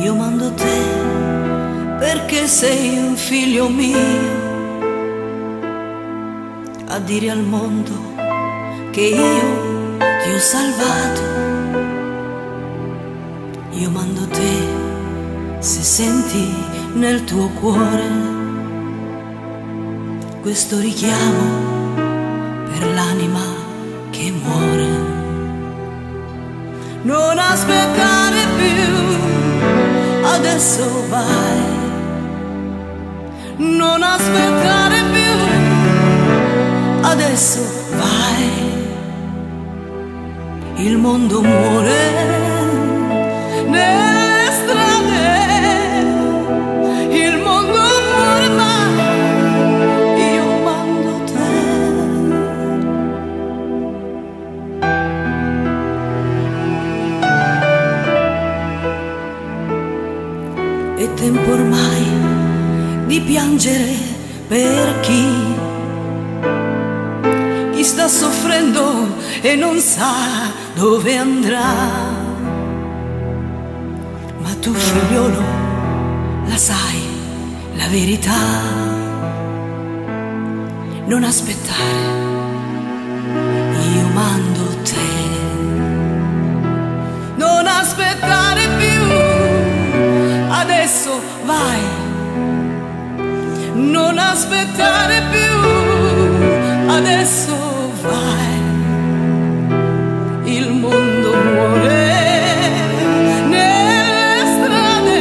Io mando te perché sei un figlio mio, a dire al mondo che io ti ho salvato. Io mando te se senti nel tuo cuore questo richiamo per l'anima che muore. Non aspettare più, adesso vai. Non aspettare più, adesso vai. Il mondo muore nelle strade, il mondo muore ma io mando te. È tempo ormai di piangere per chi sta soffrendo e non sa dove andrà. Ma tu figliolo la sai la verità. Non aspettare, io mando te. Non aspettare più, adesso vai. Non aspettare più, adesso vai. Il mondo muore nelle strade,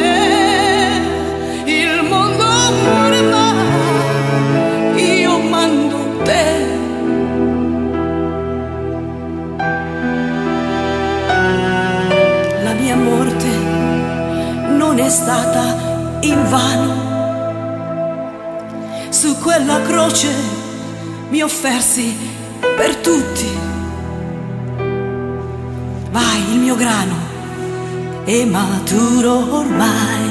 il mondo muore ma io mando te. La mia morte non è stata invano. Su quella croce mi offersi per tutti. Vai, il mio grano è maturo ormai.